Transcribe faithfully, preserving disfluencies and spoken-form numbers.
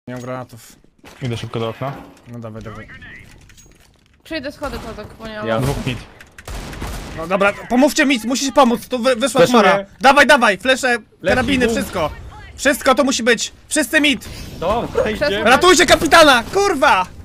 Nie mam granatów. Idę szybko do okna. No dawaj, dawaj. Przyjdę schody to tak ponieważ. Ja- Dwóch mid. No dobra, pomówcie mi, musisz pomóc, tu wy, wyszła Flashuję. chmara. Dawaj, dawaj, flesze, karabiny, boom. wszystko. Wszystko to musi być. Wszyscy mit. Dobra, idziemy. Ratujcie kapitana, kurwa!